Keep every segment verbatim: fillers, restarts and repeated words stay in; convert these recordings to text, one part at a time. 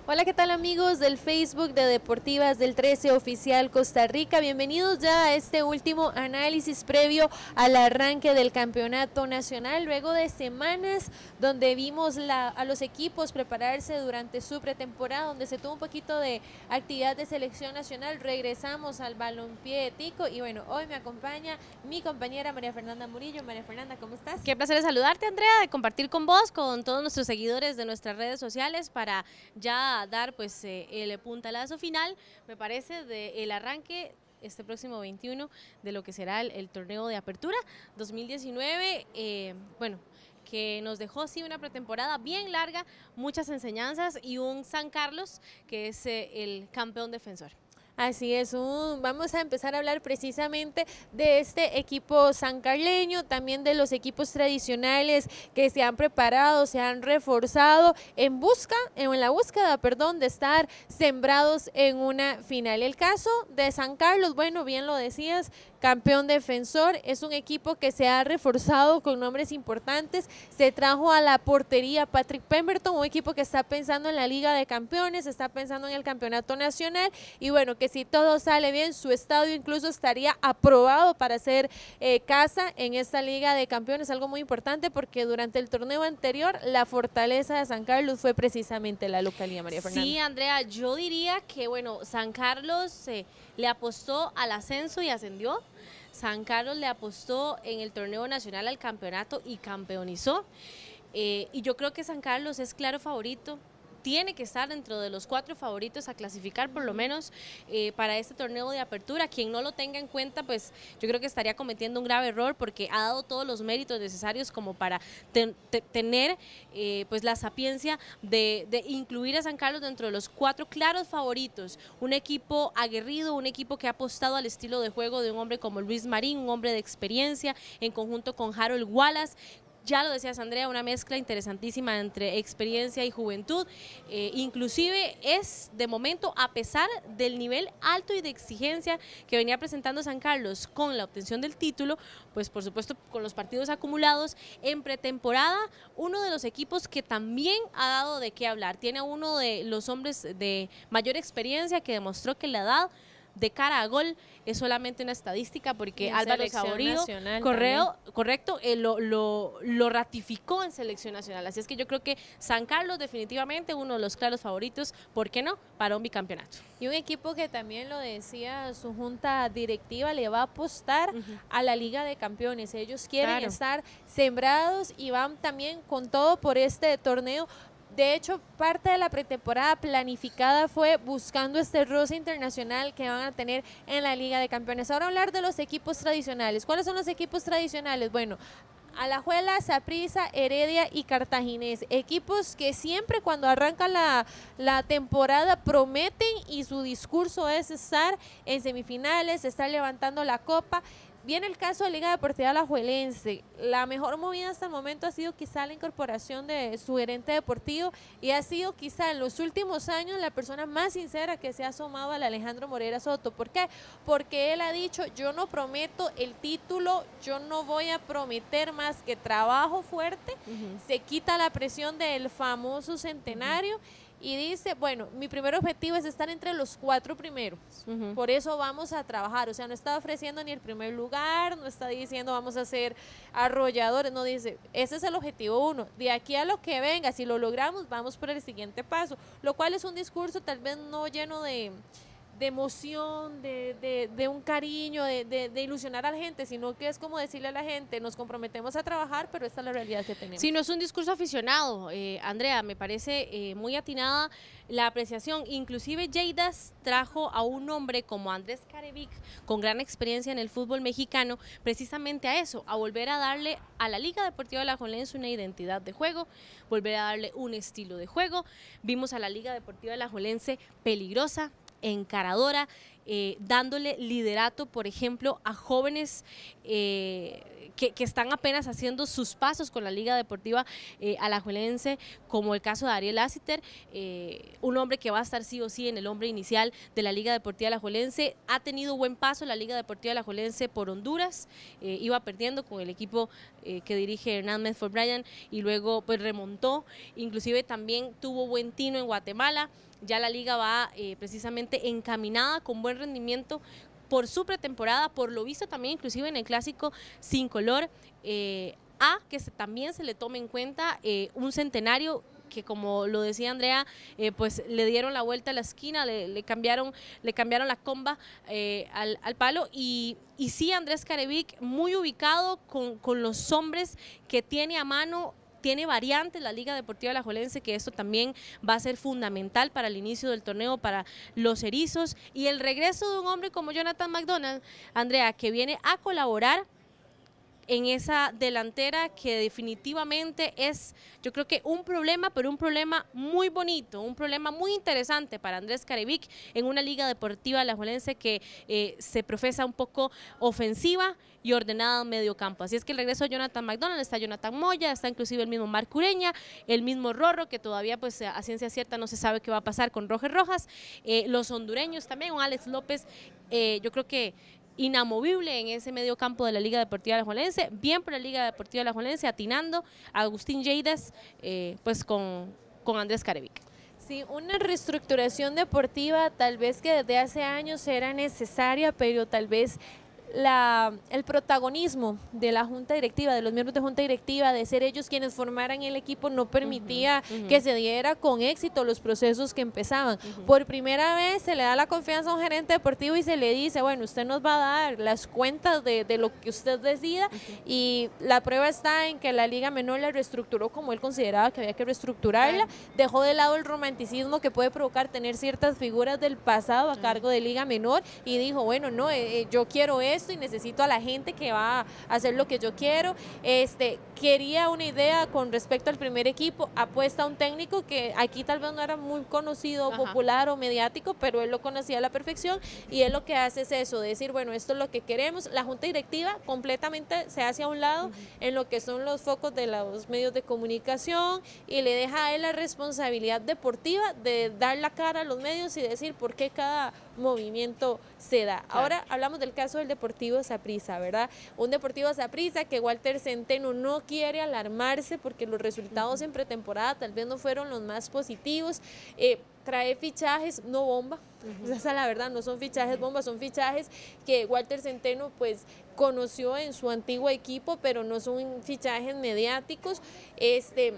Hola, ¿qué tal amigos del Facebook de Deportivas del trece Oficial Costa Rica? Bienvenidos ya a este último análisis previo al arranque del campeonato nacional, luego de semanas donde vimos la, a los equipos prepararse durante su pretemporada, donde se tuvo un poquito de actividad de selección nacional. Regresamos al balompié tico y bueno, hoy me acompaña mi compañera María Fernanda Murillo. María Fernanda, ¿cómo estás? Qué placer saludarte, Andrea, de compartir con vos, con todos nuestros seguidores de nuestras redes sociales para ya dar pues eh, el puntalazo final, me parece, del arranque este próximo veintiuno de lo que será el, el torneo de apertura dos mil diecinueve, eh, bueno, que nos dejó sí una pretemporada bien larga, muchas enseñanzas y un San Carlos que es eh, el campeón defensor. Así es, un, vamos a empezar a hablar precisamente de este equipo sancarleño, también de los equipos tradicionales que se han preparado, se han reforzado en busca, en la búsqueda, perdón, de estar sembrados en una final. El caso de San Carlos, bueno, bien lo decías, campeón defensor, es un equipo que se ha reforzado con nombres importantes, se trajo a la portería Patrick Pemberton, un equipo que está pensando en la Liga de Campeones, está pensando en el campeonato nacional y bueno, que si todo sale bien, su estadio incluso estaría aprobado para hacer eh, casa en esta Liga de Campeones, algo muy importante porque durante el torneo anterior la fortaleza de San Carlos fue precisamente la localidad, María Fernanda. Sí, Andrea, yo diría que bueno, San Carlos eh, le apostó al ascenso y ascendió. San Carlos le apostó en el torneo nacional al campeonato y campeonizó. Eh, y yo creo que San Carlos es claro favorito. Tiene que estar dentro de los cuatro favoritos a clasificar por lo menos eh, para este torneo de apertura. Quien no lo tenga en cuenta, pues yo creo que estaría cometiendo un grave error porque ha dado todos los méritos necesarios como para ten, te, tener eh, pues la sapiencia de, de incluir a San Carlos dentro de los cuatro claros favoritos. Un equipo aguerrido, un equipo que ha apostado al estilo de juego de un hombre como Luis Marín, un hombre de experiencia en conjunto con Harold Wallace. Ya lo decías, Andrea, una mezcla interesantísima entre experiencia y juventud, eh, inclusive es de momento, a pesar del nivel alto y de exigencia que venía presentando San Carlos con la obtención del título, pues por supuesto con los partidos acumulados en pretemporada, uno de los equipos que también ha dado de qué hablar, tiene uno de los hombres de mayor experiencia que demostró que la edad de cara a gol es solamente una estadística porque Álvaro Saborío, correo, correcto, eh, lo, lo, lo ratificó en selección nacional, así es que yo creo que San Carlos definitivamente uno de los claros favoritos, ¿por qué no?, para un bicampeonato. Y un equipo que también lo decía su junta directiva, le va a apostar uh-huh. a la Liga de Campeones, ellos quieren claro. estar sembrados y van también con todo por este torneo. De hecho, parte de la pretemporada planificada fue buscando este roce internacional que van a tener en la Liga de Campeones. Ahora hablar de los equipos tradicionales. ¿Cuáles son los equipos tradicionales? Bueno, Alajuela, Saprissa, Heredia y Cartaginés, equipos que siempre cuando arranca la, la temporada prometen y su discurso es estar en semifinales, estar levantando la copa. Viene el caso de Liga Deportiva Alajuelense, la mejor movida hasta el momento ha sido quizá la incorporación de su gerente deportivo y ha sido quizá en los últimos años la persona más sincera que se ha asomado al Alejandro Morera Soto. ¿Por qué? Porque él ha dicho, yo no prometo el título, yo no voy a prometer más que trabajo fuerte, uh-huh. se quita la presión del famoso centenario, uh-huh. y dice, bueno, mi primer objetivo es estar entre los cuatro primeros, uh-huh. por eso vamos a trabajar, o sea, no está ofreciendo ni el primer lugar, no está diciendo vamos a ser arrolladores, no dice, ese es el objetivo uno, de aquí a lo que venga, si lo logramos, vamos por el siguiente paso, lo cual es un discurso tal vez no lleno de... de emoción, de, de, de un cariño, de, de, de ilusionar a la gente, sino que es como decirle a la gente, nos comprometemos a trabajar, pero esta es la realidad que tenemos. Sí, no es un discurso aficionado, eh, Andrea, me parece eh, muy atinada la apreciación, inclusive Jeidas trajo a un hombre como Andrés Carevic, con gran experiencia en el fútbol mexicano, precisamente a eso, a volver a darle a la Liga Deportiva Alajuelense una identidad de juego, volver a darle un estilo de juego, vimos a la Liga Deportiva Alajuelense peligrosa, encaradora, eh, dándole liderato, por ejemplo, a jóvenes eh, que, que están apenas haciendo sus pasos con la Liga Deportiva eh, Alajuelense, como el caso de Ariel Lassiter, eh, un hombre que va a estar sí o sí en el hombre inicial de la Liga Deportiva Alajuelense. Ha tenido buen paso la Liga Deportiva Alajuelense por Honduras, eh, iba perdiendo con el equipo eh, que dirige Hernán Medford Bryan y luego pues remontó, inclusive también tuvo buen tino en Guatemala. ya la liga va eh, precisamente encaminada con buen rendimiento por su pretemporada, por lo visto también inclusive en el clásico sin color, eh, a que se, también se le tome en cuenta eh, un centenario que, como lo decía Andrea, eh, pues le dieron la vuelta a la esquina, le, le cambiaron le cambiaron la comba eh, al, al palo, y, y sí, Andrés Carevic muy ubicado con, con los hombres que tiene a mano. Tiene variantes la Liga Deportiva Alajuelense, que esto también va a ser fundamental para el inicio del torneo, para los erizos, y el regreso de un hombre como Jonathan McDonald, Andrea, que viene a colaborar en esa delantera que definitivamente es, yo creo que un problema, pero un problema muy bonito, un problema muy interesante para Andrés Carevic en una Liga Deportiva alajuelense que eh, se profesa un poco ofensiva y ordenada en medio campo. Así es que el regreso de Jonathan McDonald, está Jonathan Moya, está inclusive el mismo Marc Ureña, el mismo Rorro, que todavía pues a ciencia cierta no se sabe qué va a pasar con Roger Rojas, eh, los hondureños también, un Alex López, eh, yo creo que inamovible en ese medio campo de la Liga Deportiva Alajuelense, bien por la Liga Deportiva Alajuelense, atinando a Agustín Lleidas, eh, pues con, con Andrés Carevic. Sí, una reestructuración deportiva tal vez que desde hace años era necesaria, pero tal vez La, el protagonismo de la junta directiva, de los miembros de junta directiva, de ser ellos quienes formaran el equipo, no permitía uh -huh, uh -huh. que se diera con éxito los procesos que empezaban. Uh -huh. Por primera vez se le da la confianza a un gerente deportivo y se le dice, bueno, usted nos va a dar las cuentas de, de lo que usted decida, uh -huh. y la prueba está en que la Liga Menor la reestructuró como él consideraba que había que reestructurarla, uh -huh. dejó de lado el romanticismo que puede provocar tener ciertas figuras del pasado a uh -huh. cargo de Liga Menor, y dijo, bueno, no, eh, yo quiero esto y necesito a la gente que va a hacer lo que yo quiero. Este, quería una idea con respecto al primer equipo, apuesta a un técnico que aquí tal vez no era muy conocido, Ajá. popular o mediático, pero él lo conocía a la perfección, y él lo que hace es eso, decir, bueno, esto es lo que queremos. La junta directiva completamente se hace a un lado uh-huh. en lo que son los focos de los medios de comunicación, y le deja a él la responsabilidad deportiva de dar la cara a los medios y decir por qué cada movimiento se da. Claro. Ahora hablamos del caso del Deportivo Saprissa, ¿verdad? Un Deportivo Saprissa que Walter Centeno no quiere alarmarse porque los resultados uh-huh. en pretemporada tal vez no fueron los más positivos. Eh, trae fichajes, no bomba, uh-huh. esa es la verdad, no son fichajes bomba, son fichajes que Walter Centeno pues conoció en su antiguo equipo, pero no son fichajes mediáticos. Este...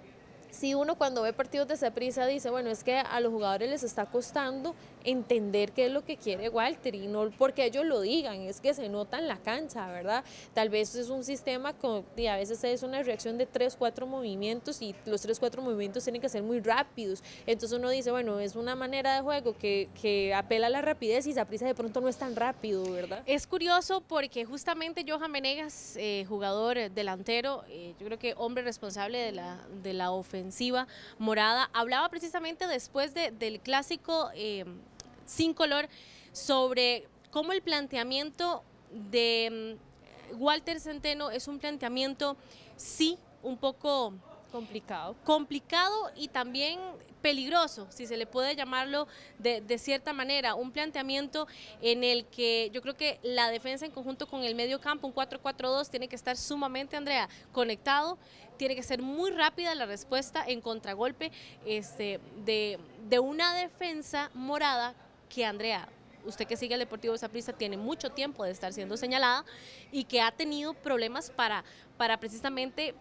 Si uno cuando ve partidos de Saprissa dice, bueno, es que a los jugadores les está costando entender qué es lo que quiere Walter, y no porque ellos lo digan, es que se nota en la cancha, ¿verdad? Tal vez es un sistema con, y a veces es una reacción de tres, cuatro movimientos, y los tres, cuatro movimientos tienen que ser muy rápidos. Entonces uno dice, bueno, es una manera de juego que, que apela a la rapidez, y Saprissa de pronto no es tan rápido, ¿verdad? Es curioso porque justamente Johan Venegas, eh, jugador delantero, eh, yo creo que hombre responsable de la, de la ofensiva ofensiva morada, hablaba precisamente después de, del clásico eh, sin color sobre cómo el planteamiento de um, Walter Centeno es un planteamiento sí un poco complicado, complicado y también peligroso, si se le puede llamarlo de, de cierta manera, un planteamiento en el que yo creo que la defensa en conjunto con el medio campo, un cuatro cuatro dos, tiene que estar sumamente, Andrea, conectado, tiene que ser muy rápida la respuesta en contragolpe este, de, de una defensa morada que, Andrea, usted que sigue al Deportivo Saprissa tiene mucho tiempo de estar siendo señalada y que ha tenido problemas para, para precisamente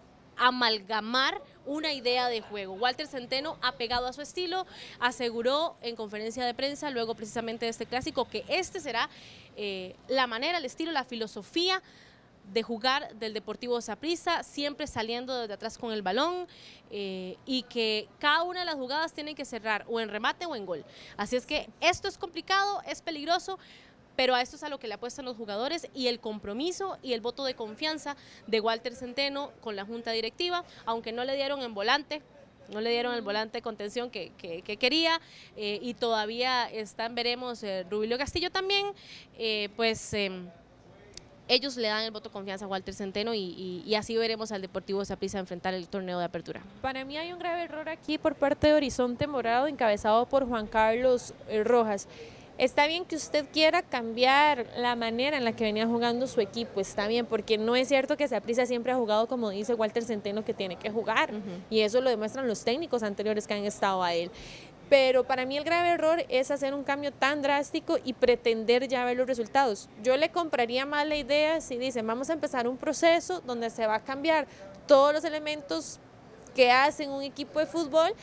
amalgamar una idea de juego. Walter Centeno, apegado a su estilo, aseguró en conferencia de prensa luego precisamente de este clásico que este será eh, la manera, el estilo, la filosofía de jugar del Deportivo Saprissa, siempre saliendo desde atrás con el balón, eh, y que cada una de las jugadas tienen que cerrar o en remate o en gol. Así es que esto es complicado, es peligroso, pero a esto es a lo que le apuestan los jugadores, y el compromiso y el voto de confianza de Walter Centeno con la junta directiva, aunque no le dieron en volante, no le dieron el volante de contención que, que, que quería, eh, y todavía están, veremos, eh, Rubilio Castillo también, eh, pues eh, ellos le dan el voto de confianza a Walter Centeno, y, y, y así veremos al Deportivo Saprissa enfrentar el torneo de apertura. Para mí hay un grave error aquí por parte de Horizonte Morado, encabezado por Juan Carlos eh, Rojas. Está bien que usted quiera cambiar la manera en la que venía jugando su equipo, está bien, porque no es cierto que Saprissa siempre ha jugado como dice Walter Centeno que tiene que jugar, uh-huh. y eso lo demuestran los técnicos anteriores que han estado a él. pero para mí el grave error es hacer un cambio tan drástico y pretender ya ver los resultados. Yo le compraría más la idea si dicen vamos a empezar un proceso donde se va a cambiar todos los elementos que hacen un equipo de fútbol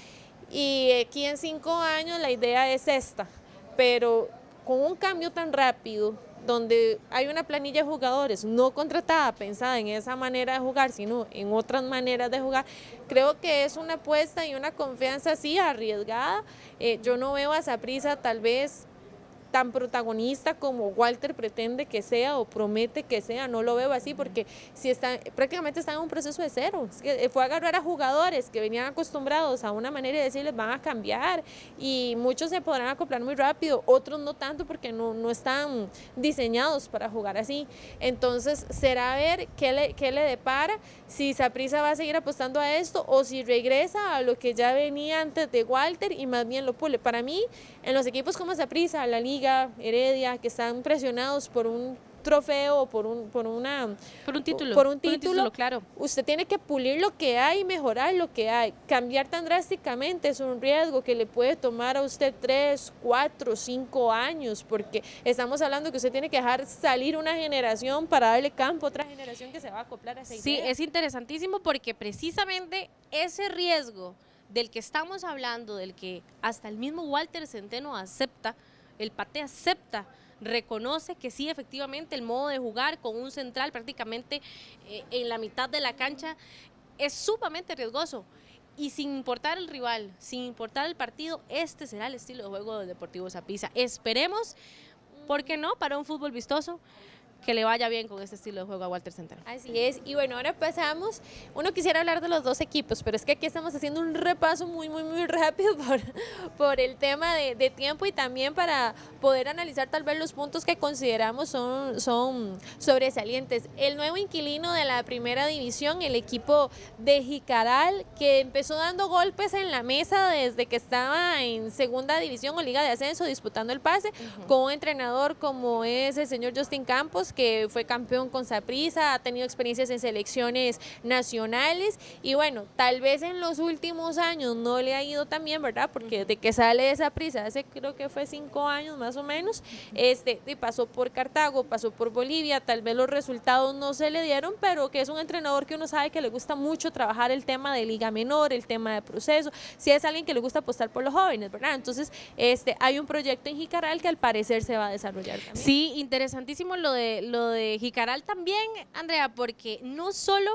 y aquí en cinco años la idea es esta, pero con un cambio tan rápido, donde hay una planilla de jugadores no contratada, pensada en esa manera de jugar, sino en otras maneras de jugar, creo que es una apuesta y una confianza así arriesgada. Eh, yo no veo a Saprissa tal vez tan protagonista como Walter pretende que sea o promete que sea, no lo veo así porque si está, prácticamente están en un proceso de cero, es que fue a agarrar a jugadores que venían acostumbrados a una manera de decirles van a cambiar y muchos se podrán acoplar muy rápido, otros no tanto porque no, no están diseñados para jugar así, entonces será ver qué le, qué le depara, si Saprissa va a seguir apostando a esto o si regresa a lo que ya venía antes de Walter y más bien lo pule. Para mí, en los equipos como Saprissa, la Liga, Heredia, que están presionados por un trofeo o por un por una por un título, por un título, por un título, claro. Usted tiene que pulir lo que hay y mejorar lo que hay. Cambiar tan drásticamente es un riesgo que le puede tomar a usted tres, cuatro, cinco años, porque estamos hablando que usted tiene que dejar salir una generación para darle campo a otra generación que se va a acoplar a esa idea. Sí, es interesantísimo porque precisamente ese riesgo del que estamos hablando, del que hasta el mismo Walter Centeno acepta, el Pate acepta, reconoce que sí, efectivamente, el modo de jugar con un central prácticamente eh, en la mitad de la cancha es sumamente riesgoso. Y sin importar el rival, sin importar el partido, este será el estilo de juego del Deportivo Saprissa. Esperemos, ¿por qué no?, para un fútbol vistoso, que le vaya bien con este estilo de juego a Walter Centeno. Así es, y bueno, ahora pasamos, uno quisiera hablar de los dos equipos, pero es que aquí estamos haciendo un repaso muy, muy, muy rápido por, por el tema de, de tiempo y también para poder analizar tal vez los puntos que consideramos son, son sobresalientes. El nuevo inquilino de la primera división, el equipo de Jicaral, que empezó dando golpes en la mesa desde que estaba en segunda división o liga de ascenso disputando el pase, uh-huh. con un entrenador como es el señor Justin Campos, que fue campeón con Saprissa, ha tenido experiencias en selecciones nacionales y bueno, tal vez en los últimos años no le ha ido tan bien, ¿verdad? Porque desde que sale de Saprissa, hace creo que fue cinco años más o menos, este, pasó por Cartago, pasó por Bolivia, tal vez los resultados no se le dieron, pero que es un entrenador que uno sabe que le gusta mucho trabajar el tema de liga menor, el tema de proceso, si es alguien que le gusta apostar por los jóvenes, ¿verdad? Entonces, este, hay un proyecto en Jicaral que al parecer se va a desarrollar también. Sí, interesantísimo lo de lo de Jicaral también, Andrea, porque no solo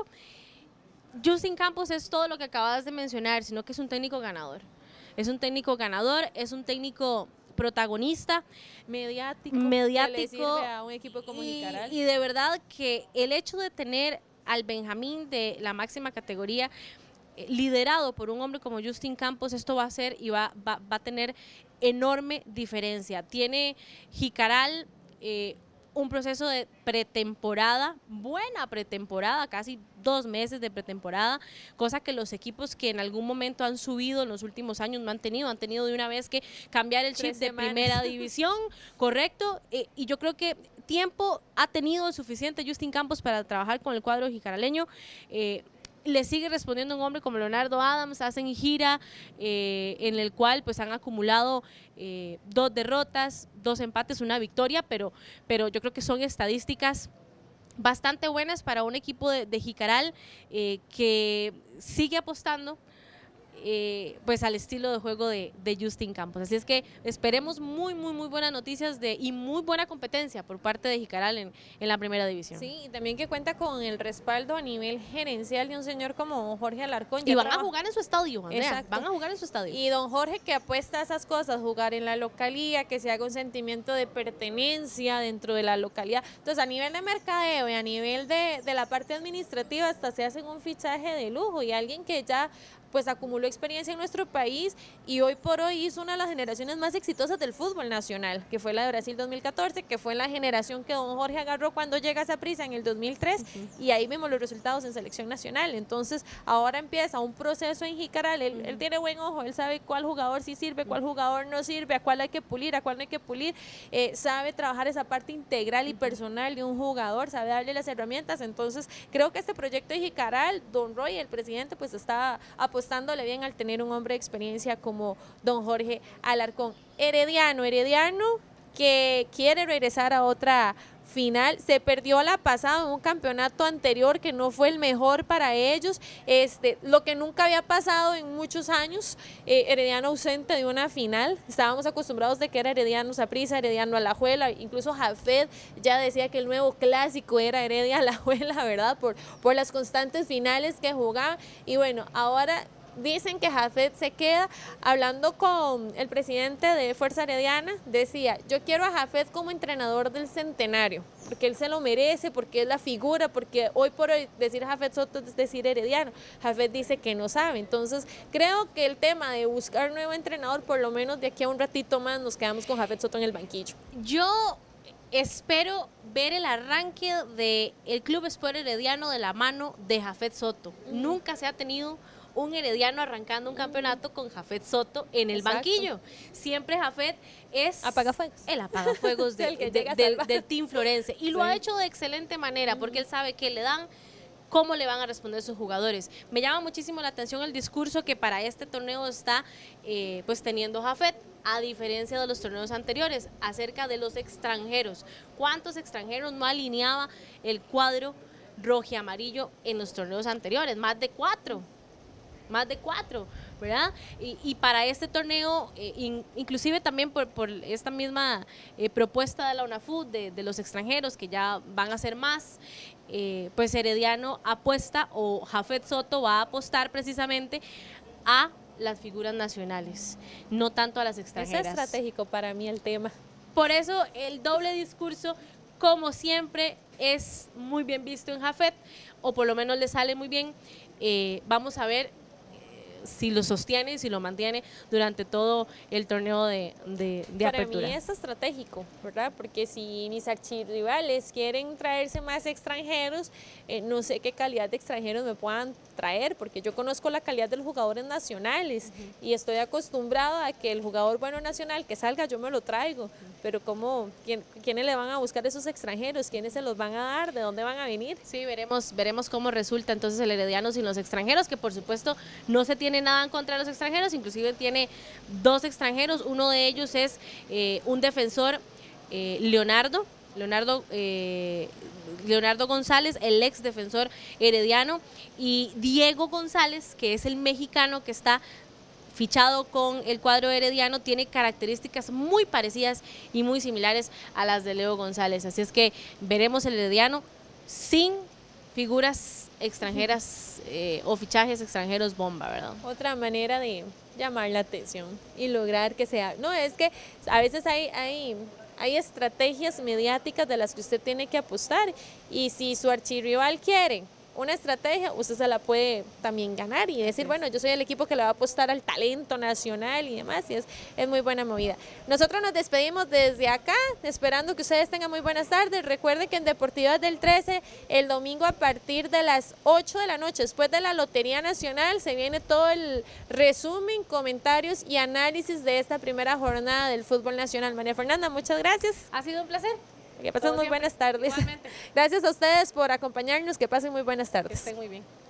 Justin Campos es todo lo que acabas de mencionar, sino que es un técnico ganador. Es un técnico ganador, es un técnico protagonista, mediático, mediático que le sirve a un equipo como y, Jicaral. Y de verdad que el hecho de tener al Benjamín de la máxima categoría eh, liderado por un hombre como Justin Campos, esto va a ser y va, va, va a tener enorme diferencia. Tiene Jicaral eh, un proceso de pretemporada, buena pretemporada, casi dos meses de pretemporada, cosa que los equipos que en algún momento han subido en los últimos años no han tenido, han tenido de una vez que cambiar el chip de primera división, correcto, eh, y yo creo que tiempo ha tenido suficiente Justin Campos para trabajar con el cuadro jicaraleño. eh, Le sigue respondiendo un hombre como Leonardo Adams, hacen gira eh, en el cual pues han acumulado eh, dos derrotas, dos empates, una victoria, pero, pero yo creo que son estadísticas bastante buenas para un equipo de, de Jicaral eh, que sigue apostando Eh, pues al estilo de juego de, de Justin Campos. Así es que esperemos muy, muy, muy buenas noticias de, y muy buena competencia por parte de Jicaral en, en la primera división. Sí, y también que cuenta con el respaldo a nivel gerencial de un señor como Jorge Alarcón. Y van trabaja. a jugar en su estadio, Andrea. Exacto. Van a jugar en su estadio. Y don Jorge que apuesta a esas cosas, jugar en la localía, que se haga un sentimiento de pertenencia dentro de la localidad. Entonces, a nivel de mercadeo y a nivel de, de la parte administrativa, hasta se hacen un fichaje de lujo y alguien que ya pues acumuló experiencia en nuestro país y hoy por hoy hizo una de las generaciones más exitosas del fútbol nacional, que fue la de Brasil dos mil catorce, que fue la generación que don Jorge agarró cuando llega a Saprissa en el dos mil tres, uh-huh. y ahí vimos los resultados en selección nacional. Entonces ahora empieza un proceso en Jicaral, él, uh-huh. él tiene buen ojo, él sabe cuál jugador sí sirve, cuál jugador no sirve, a cuál hay que pulir, a cuál no hay que pulir, eh, sabe trabajar esa parte integral y personal de un jugador, sabe darle las herramientas. Entonces creo que este proyecto de Jicaral, don Roy, el presidente, pues está apostando apostándole bien al tener un hombre de experiencia como don Jorge Alarcón. Herediano, Herediano que quiere regresar a otra final, se perdió la pasada en un campeonato anterior que no fue el mejor para ellos, este, lo que nunca había pasado en muchos años, eh, Herediano ausente de una final. Estábamos acostumbrados de que era Herediano Saprissa, Herediano Alajuela, incluso Jafet ya decía que el nuevo clásico era Heredia Alajuela, ¿verdad? Por, por las constantes finales que jugaban, y bueno, ahora dicen que Jafet se queda. Hablando con el presidente de Fuerza Herediana, decía, yo quiero a Jafet como entrenador del centenario, porque él se lo merece, porque es la figura, porque hoy por hoy decir Jafet Soto es decir Herediano. Jafet dice que no sabe, entonces creo que el tema de buscar nuevo entrenador, por lo menos de aquí a un ratito más nos quedamos con Jafet Soto en el banquillo. Yo espero ver el arranque del Club Sport Herediano de la mano de Jafet Soto. Uh-huh. Nunca se ha tenido un herediano arrancando un campeonato con Jafet Soto en el Exacto. banquillo. Siempre Jafet es apagafuegos. el apagafuegos de, de, de, del, del Team Florense. Y lo sí. ha hecho de excelente manera, porque él sabe que le dan cómo le van a responder sus jugadores. Me llama muchísimo la atención el discurso que para este torneo está eh, pues teniendo Jafet, a diferencia de los torneos anteriores, acerca de los extranjeros. ¿Cuántos extranjeros no alineaba el cuadro rojiamarillo en los torneos anteriores? Más de cuatro. Más de cuatro, ¿verdad? Y, y para este torneo, eh, in, inclusive también por, por esta misma eh, propuesta de la UNAFUT, de, de los extranjeros, que ya van a ser más, eh, pues Herediano apuesta, o Jafet Soto va a apostar precisamente a las figuras nacionales, no tanto a las extranjeras. Es estratégico para mí el tema. Por eso el doble discurso, como siempre, es muy bien visto en Jafet, o por lo menos le sale muy bien. Eh, vamos a ver si lo sostiene y si lo mantiene durante todo el torneo de, de, de Para apertura. Para mí es estratégico, ¿verdad? Porque si mis archirrivales quieren traerse más extranjeros, eh, no sé qué calidad de extranjeros me puedan traer, porque yo conozco la calidad de los jugadores nacionales uh-huh. y estoy acostumbrado a que el jugador bueno nacional que salga yo me lo traigo, uh-huh. pero ¿cómo, quién, quiénes le van a buscar esos extranjeros? ¿Quiénes se los van a dar? ¿De dónde van a venir? Sí, veremos, veremos cómo resulta entonces el Herediano sin los extranjeros, que por supuesto no se tiene nada en contra de los extranjeros, inclusive tiene dos extranjeros, uno de ellos es eh, un defensor, eh, Leonardo, Leonardo, eh, Leonardo González, el ex defensor herediano, y Diego González, que es el mexicano que está fichado con el cuadro herediano, tiene características muy parecidas y muy similares a las de Leo González, así es que veremos el Herediano sin figuras extranjeras eh, o fichajes extranjeros bomba, ¿verdad? Otra manera de llamar la atención y lograr que sea, no, es que a veces hay, hay, hay estrategias mediáticas de las que usted tiene que apostar, y si su archirrival quiere una estrategia, usted se la puede también ganar y decir, bueno, yo soy el equipo que le va a apostar al talento nacional y demás, y es, es muy buena movida. Nosotros nos despedimos desde acá, esperando que ustedes tengan muy buenas tardes. Recuerden que en Deportivas del trece, el domingo a partir de las ocho de la noche, después de la Lotería Nacional, se viene todo el resumen, comentarios y análisis de esta primera jornada del fútbol nacional. María Fernanda, muchas gracias. Ha sido un placer. Que pasen muy siempre. buenas tardes. Igualmente. Gracias a ustedes por acompañarnos, que pasen muy buenas tardes. Que estén muy bien.